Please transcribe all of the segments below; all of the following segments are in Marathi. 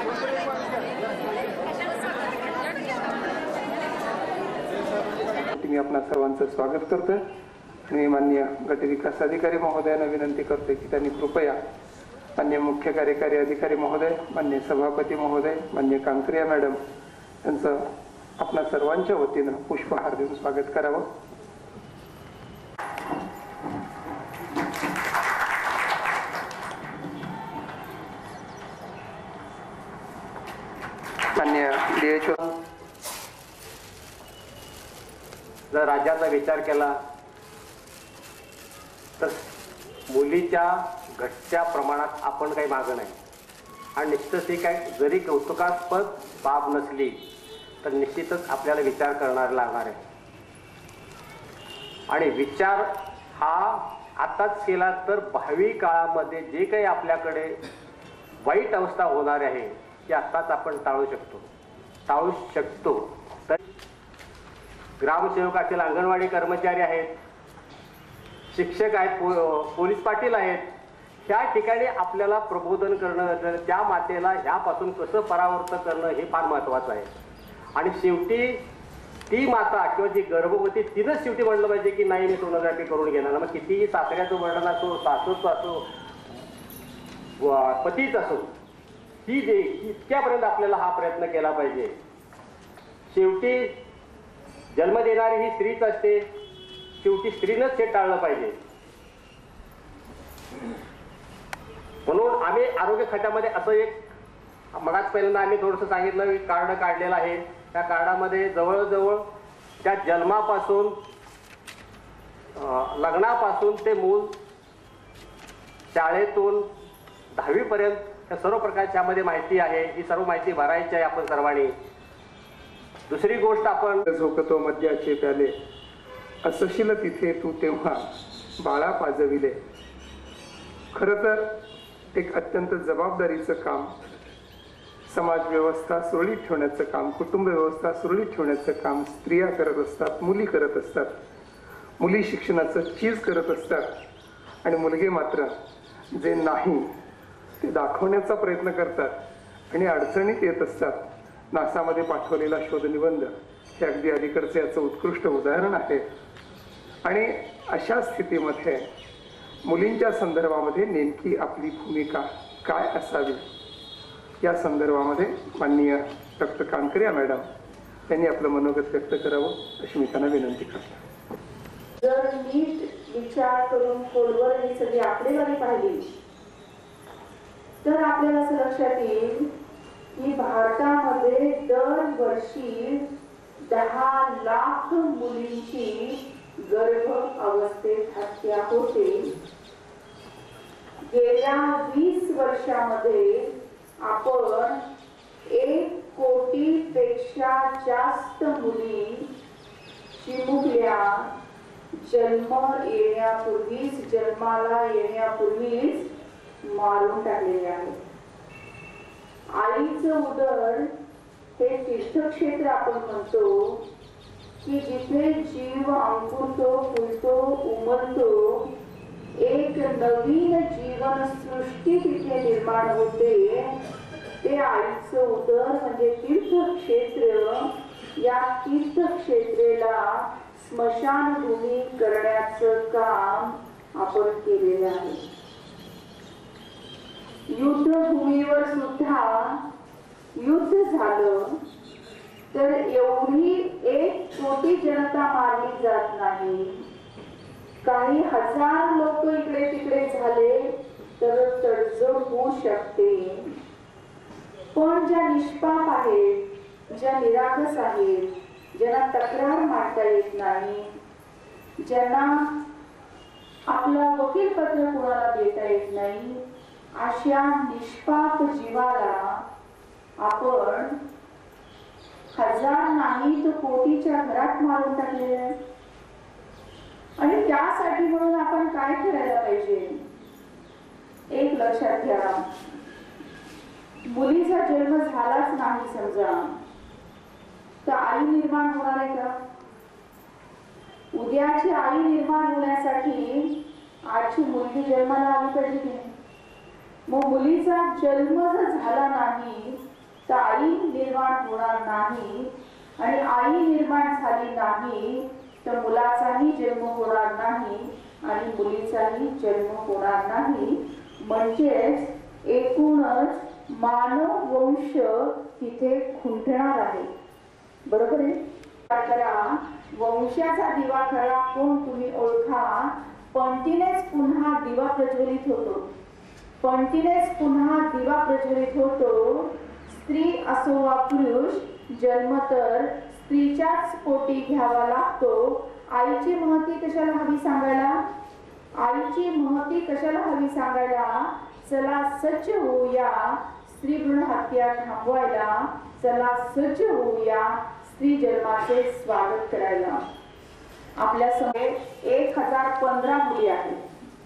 मी आपणा सर्वांचं स्वागत करतो आणि माननीय गट विकास अधिकारी महोदयांना विनंती करते की त्यांनी कृपया माननीय मुख्य कार्यकारी अधिकारी महोदय, माननीय सभापती महोदय, माननीय कांकरिया मॅडम यांचं आपणा सर्वांच्या वतीनं पुष्पहार देऊन स्वागत करावं। माननीय DHO, जर राज्याचा विचार केला तर मुलीच्या घटच्या प्रमाणात आपण काही मागं नाही आणि निश्चितच ही काय जरी कौतुकास्पद बाब नसली तर निश्चितच आपल्याला विचार करणार लागणार आहे आणि विचार हा आताच केला तर भावी काळामध्ये जे काही आपल्याकडे वाईट अवस्था होणार आहे ती आताच आपण टाळू शकतो। तर ग्रामसेवक असतील, अंगणवाडी कर्मचारी आहेत, शिक्षक आहेत, पोलीस पाटील आहेत, ह्या ठिकाणी आपल्याला प्रबोधन करणं, त्या मातेला ह्यापासून कसं परावर्त करणं हे फार महत्त्वाचं आहे। आणि शेवटी ती माता किंवा जी गर्भवती तिनंच शेवटी म्हणलं पाहिजे की नाही मी सोनोग्राफी करून घेणार। मग कितीही सासऱ्याचं वर्णन असो, सासूचं असो, पतीच असो, ही जे इतक्यापर्यंत आपल्याला हा प्रयत्न केला पाहिजे। शेवटी जन्म देणारी ही स्त्रीच असते, शेवटी स्त्रीनंच हे टाळलं पाहिजे। म्हणून आम्ही आरोग्य खात्यामध्ये असं एक मगाच पहिल्यांदा आम्ही थोडंसं सांगितलं की कार्ड काढलेलं आहे। त्या कार्डामध्ये जवळजवळ त्या जन्मापासून लग्नापासून ते मूल शाळेतून 10वी पर्यंत त्या सर्व प्रकारची यामध्ये माहिती आहे। ही सर्व माहिती भरायची आहे आपण सर्वांनी। दुसरी गोष्ट, आपण झोकतो मद्याचे प्याले असशील तिथे तू तेव्हा बाळा पाजविले। खरं तर एक अत्यंत जबाबदारीचं काम, समाज व्यवस्था सुरळीत ठेवण्याचं काम, कुटुंब व्यवस्था सुरळीत ठेवण्याचं काम स्त्रिया करत असतात, मुली करत असतात। मुली शिक्षणाचं चीज करत असतात आणि मुलगे मात्र जे नाही ते दाखवण्याचा प्रयत्न करतात आणि अडचणीत येत असतात। नासामध्ये पाठवलेला शोधनिबंध हे अगदी अलीकडचे याचं उत्कृष्ट उदाहरण आहे। आणि अशा स्थितीमध्ये मुलींच्या संदर्भामध्ये नेमकी आपली भूमिका काय असावी या संदर्भामध्ये माननीय डॉक्टर कांकरिया मॅडम यांनी आपलं मनोगत व्यक्त करावं अशी मी त्यांना विनंती करतो। जर नीट विचार करून खोलवर ही सगळी आकडेवारी पाहिली तर आपल्याला असं लक्षात येईल की भारतामध्ये दरवर्षी 10 लाख मुलींची गर्भ अवस्थेत हत्या होते। गेल्या 20 वर्षामध्ये आपण 1 कोटीपेक्षा जास्त मुली चिमुकल्या जन्माला येण्यापूर्वीच मारून टाकलेले आहेत। आईचं उदर हे तीर्थक्षेत्र आपण म्हणतो की जिथे जीव अंकुरतो, फुलतो, उमलतो, एक नवीन जीवन सृष्टी तिथे निर्माण होते। ते आईचं उदर म्हणजे तीर्थक्षेत्र। या तीर्थक्षेत्रेला स्मशानभूमी करण्याचं काम आपण केलेलं आहे। युद्धभूमीवर सुद्धा युद्ध झालं तर एवढी 1 कोटी जनता मारली जात नाही। काही हजार लोक इकडे तिकडे झाले तर तडजोड होऊ शकते, पण ज्या निष्पाप आहेत, ज्या निरागस आहेत, ज्यांना तक्रार मांडता येत नाही, ज्यांना आपला वकीलपत्र कोणाला देता येत नाही, अशा निष्पाप जीवाला आपण हजार नाही तर कोटीच्या घरात मारून टाकलेले आहे। आणि त्यासाठी म्हणून आपण काय करायला पाहिजे? एक लक्षात घ्या, मुलीचा जन्म झालाच नाही समजा तर आई निर्माण होणार आहे का? उद्याची आई निर्माण होण्यासाठी आजची मुलगी जन्माला आली पाहिजे की नाही? मग मुलीचा जन्म जर झाला नाही आई निर्माण होणार नाही आणि आई निर्माण झाली नाही तर मुलाचाही जन्म होणार नाही आणि मुलीचाही जन्म होणार नाही. म्हणजेच एकूणच मानव वंश तिथे खुंटणार आहे. बरोबर आहे. करा वंशाचा दिवा खरा कोण तुम्ही ओळखा. पंटीनेच पुन्हा दिवा प्रज्वलित होतो. पंटीनेच पुन्हा दिवा प्रज्वलित होतो. स्त्री असो वा पुरुष जन्म तर स्त्रीच्याच पोटी घ्यावा लागतो. आईची महती कशाला हवी सांगायला. आईची महती कशाला हवी सांगायला. चला सज्ज होऊया स्त्री भ्रूण हत्या थांबवायला. चला सज्ज होऊया स्त्री जन्माचे स्वागत करायला. आपल्या समोर 1015 मुली आहेत.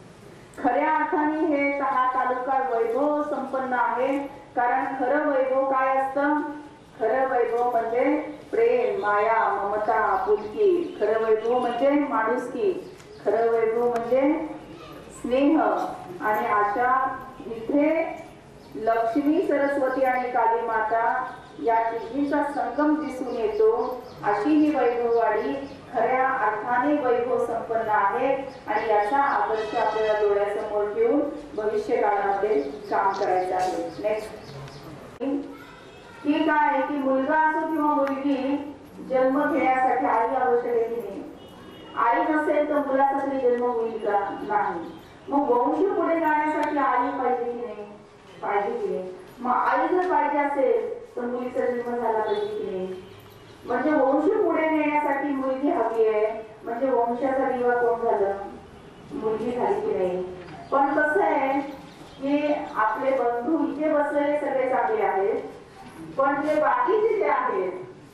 खऱ्या अर्थाने हे हा तालुका वैभव संपन्न आहे. कारण खरं वैभव काय असतं. खरं वैभव म्हणजे प्रेम, माया, ममता, आपुलकी. खरं वैभव म्हणजे माणुसकी. खरं वैभव म्हणजे स्नेह. आणि अशा इथे लक्ष्मी, सरस्वती आणि काली माता या तिघींचा संगम दिसून येतो. अशी ही वैभववाडी खऱ्या अर्थाने वैभव संपन्न आहे आणि याचा आदर्श आपल्याला डोळ्यासमोर ठेवून भविष्य काळामध्ये काम करायचं आहे. नेक्स्ट ठीक आहे की मुलगा असो किंवा मुलगी जन्म घेण्यासाठी आई आवश्यक आहे की नाही. आई नसेल तर मुलाचा तरी जन्म होईल का. नाही. मग वंश पुढे जाण्यासाठी आई पाहिजे की नाही. पाहिजे की नाही. मग आई जर पाहिजे असेल तर मुलीचा जन्म झाला पाहिजे की नाही. म्हणजे वंश पुढे नेण्यासाठी मुलगी हवी आहे. म्हणजे वंशाचा दिवा कोण झालं. मुलगी झाली की नाही. पण कसं आहे की आपले बंधू इथे बसलेले सगळे चांगले आहेत पण जे बाकीचे जे आहेत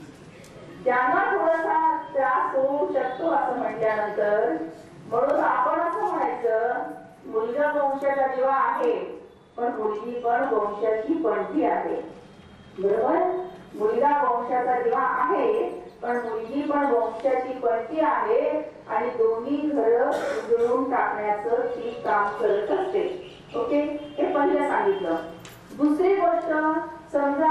त्यांना थोडासा त्रास होऊ शकतो असं म्हटल्यानंतर म्हणून आपण असं म्हणायचं मुलगा वंशाचा दिवा आहे पण मुलगी पण वंशाची पणती आहे. बरोबर. मुलगा वंशाचा दिवा आहे पण मुलगी पण वंशाची पणती आहे आणि दोन्ही घरं उजळून टाकण्याचं ती काम करत असते. ओके. हे पहिलं सांगितलं. दुसरी गोष्ट समजा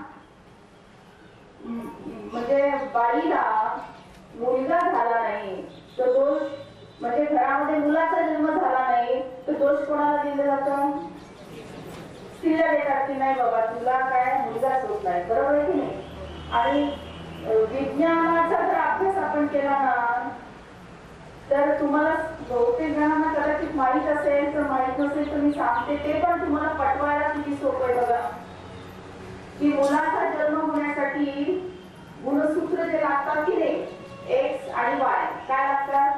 म्हणजे बाईला मुलगा झाला नाही तर दोष म्हणजे घरामध्ये मुलाचा जन्म झाला नाही तर दोष कोणाला दिलं जातं. स्त्रीला देतात की नाही बाबा तुला काय मुलगाच होत नाही. बरोबर आहे की नाही. आणि विज्ञानाचा जर अभ्यास आपण केला ना तर तुम्हाला बहुतेक जणांना कदाचित माहीत असेल तर माहीत नसेल तर मी सांगते ते पण तुम्हाला पटवायला किती सोपं आहे बघा. की मुलाचा जन्म होण्यासाठी गुणसूत्र जे लागतात की नाही एक्स आणि वाय काय लागतात.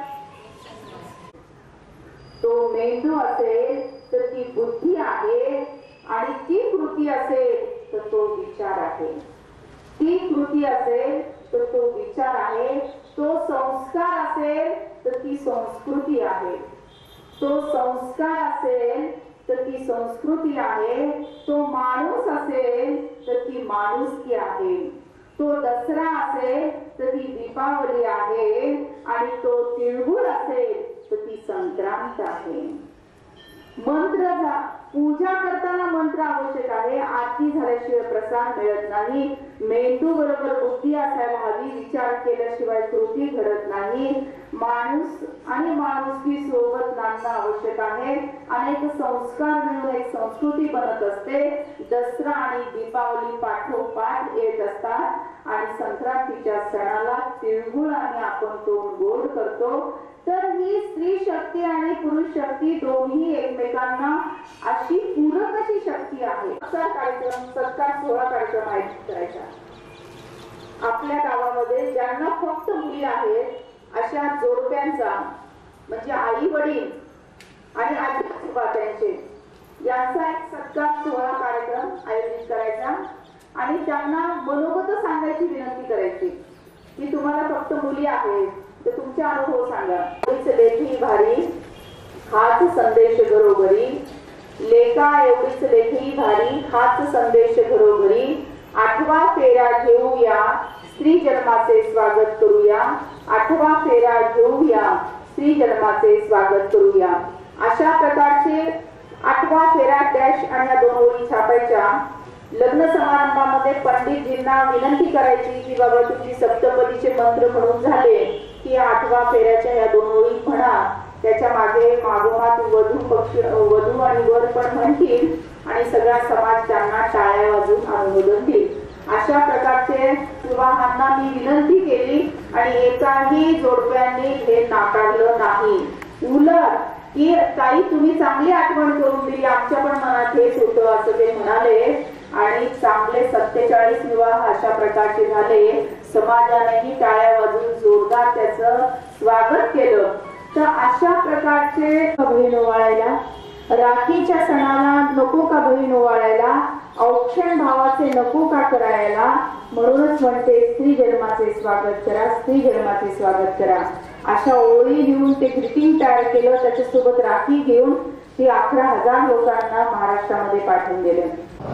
तो मेंदू असेल तर ती बुद्धी आहे आणि ती कृती असेल तर तो विचार आहे. ती कृती असेल तर तो विचार आहे. तो संस्कार असेल तर ती संस्कृती आहे. तो संस्कार असेल तर ती संस्कृती आहे. तो माणूस असेल तर ती माणुसकी आहे. तो दसरा असेल तर ती दीपावली आहे आणि तो तिळगुळ असेल तर ती संक्रांत आहे. मंत्र पूजा करताना मंत्र आवश्यक आहे. आरती झाल्याशिवाय प्रसाद मिळत नाही. मेंदू बरोबर बुद्धी असायला हवी. विचार केल्याशिवाय कृती घडत नाही. माणूस आणि माणुसकी सोबत नांदणं आवश्यक आहे. अनेक संस्कार मिळून एक संस्कृती बनत असते. दसरा आणि दीपावली पाठोपाठ येत असतात आणि संक्रांतीच्या सणाला तिळगुळ आणि आपण तोंड गोड करतो. तर ही स्त्री शक्ती आणि पुरुष शक्ती दोन्ही एकमेकांना अशी पूरक अशी शक्ती आहे. कार्यक्रम सत्कार सोहळा कार्यक्रम आयोजित करायचा. आपल्या गावामध्ये ज्यांना फक्त मुली आहेत अशा जोडप्यांचा म्हणजे आई वडील आणि आजीआजोबा त्यांचे यांचा एक सत्कार सोहळा कार्यक्रम आयोजित करायचा आणि त्यांना मनोगत सांगायची विनंती करायची की तुम्हाला फक्त मुली आहेत तर तुमचे अनुभव सांगा. लेखी भारी हाच संदेश घरोघरी. लेखा एवढीच लेखी भारी हाच संदेश घरोघरी. 8वा फेरा घेऊया स्त्री जन्माचे स्वागत करूया. 8वा फेरा घेऊया स्त्री जन्माचे स्वागत करूया. अशा प्रकारचे 8वा फेरा डॅश आणि या 2 ओळी छापायच्या. लग्न समारंभामध्ये पंडितजींना विनंती करायची की बाबा तुमची सप्तपदीचे मंत्र म्हणून झाले की 8व्या फेऱ्याच्या या 2 ओळी म्हणा, त्याच्या मागे मागोमाग वधू आणि वर पण म्हणतील आणि सगळा समाज त्यांना टाळ्या वाजून अनुमोदन देईल. अशा प्रकारचे विवाहांना मी विनंती केली आणि एकाही जोडप्यांनी हे नाकारलं नाही. उलट की ताई तुम्ही चांगली आठवण करून दिली, आमच्या पण मनात हेच होतं असं ते म्हणाले आणि चांगले 47 विवाह अशा प्रकारचे झाले. समाजानेही टाळ्या वाजून जोरदार त्याचं स्वागत केलं. तर अशा प्रकारचे बहीण ओवाळायला, राखीच्या सणाला नको का बहीण ओवाळायला, औक्षण भावाचे नको का करायला, म्हणूनच म्हणते स्त्री जन्माचे स्वागत करा, स्त्री जन्माचे स्वागत करा. अशा ओळी लिहून ते ग्रीटिंग तयार केलं, त्याच्यासोबत राखी घेऊन ती 11,000 लोकांना महाराष्ट्रामध्ये पाठवून दिले.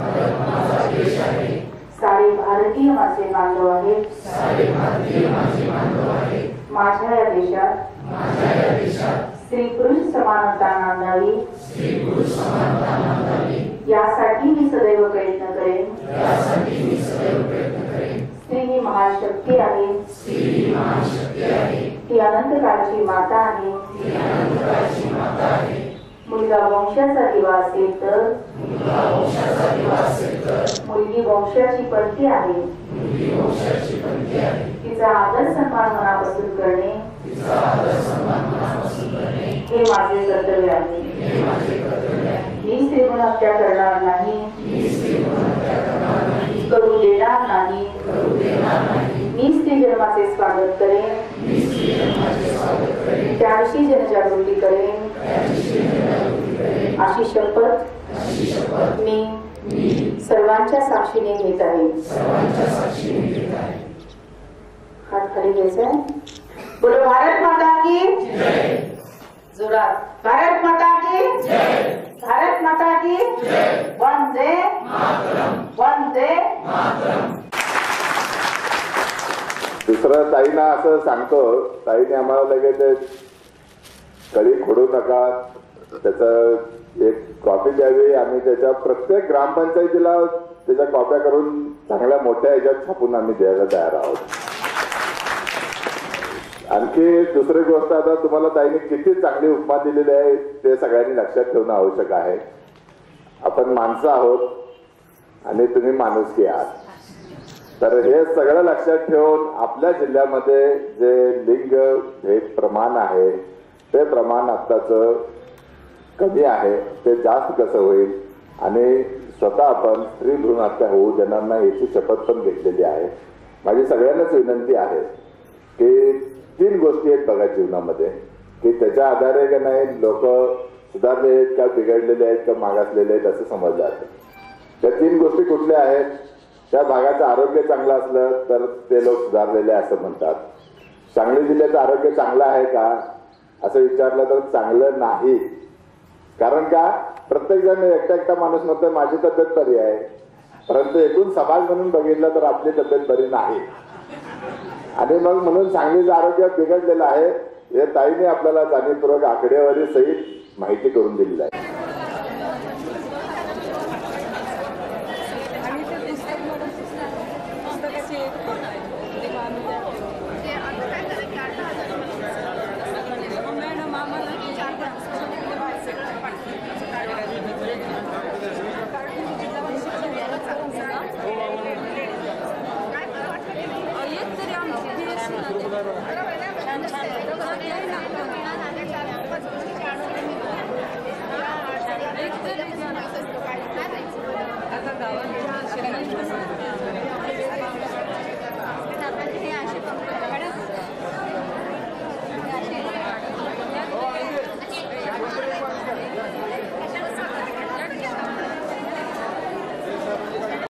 सारे भारतीय माझे बांधव आहेत, माझ्या या देशात स्त्री पुरुष समानता नांदावी, यासाठी मी सदैव प्रयत्न करेन. स्त्री ही महाशक्ती आहे, ती अनंत काळची माता आहे. मुलगा वंशाचा दिवा असेल तर मुलगी वंशाची पंथी आहे. तिचा आदर सन्मान मनापासून करणे हे माझे कर्तव्य आहे. मी स्त्रीगुण हत्या करणार नाही, करू देणार नाही. मी स्त्री जन्माचे स्वागत करेन, त्याविषयी जनजागृती करेन. अशी शपथ मी सर्वांच्या साक्षीने घेत आहे. हात खाली घ्यायचा आहे. बोलो भारत माता की जोरात. भारत माता की, भारत माता की वंदे वंदे. दुसरं ताईंना असं सांगतो, ताईने आम्हाला लगेच कळी खोडू नका, त्याचं एक कॉपी द्यावी. आम्ही त्याच्या प्रत्येक ग्रामपंचायतीला त्याच्या कॉप्या करून चांगल्या मोठ्या ह्याच्यात छापून आम्ही द्यायला तयार आहोत. आणखी दुसरी गोष्ट, आता तुम्हाला ताईने किती चांगली उपमा दिलेली आहे ते सगळ्यांनी लक्षात ठेवणं आवश्यक आहे. आपण माणसं आहोत आणि तुम्ही माणुसकी आहात. तर हे सगळं लक्षात ठेवून आपल्या जिल्ह्यामध्ये जे लिंग भेद प्रमाण आहे ते प्रमाण आत्ताचं कमी आहे, ते जास्त कसं होईल आणि स्वतः आपण स्त्री भ्रूण हत्या होऊ देणार नाही याची शपथ पण घेतलेली आहे. माझी सगळ्यांनाच विनंती आहे की 3 गोष्टी आहेत बघा जीवनामध्ये, की त्याच्या आधारे का नाही लोक सुधारले आहेत का बिघडलेले आहेत का मागासलेले आहेत असं समजलं जातं. त्या 3 गोष्टी कुठल्या आहेत? त्या भागाचं आरोग्य चांगलं असलं तर ते लोक सुधारलेले असं म्हणतात. सांगली जिल्ह्याचं आरोग्य चांगलं आहे का असं विचारलं तर चांगलं नाही. कारण का, प्रत्येक जण एकटा माणूस म्हणतो माझी तब्येत बरी आहे, परंतु एकूण समाज म्हणून बघितलं तर आपली तब्येत बरी नाही. आणि मग म्हणून सांगलीचं आरोग्य बिघडलेलं आहे हे ताईने आपल्याला जाणीवपूर्वक आकडेवारी सहित माहिती करून दिलेली आहे. आता गावात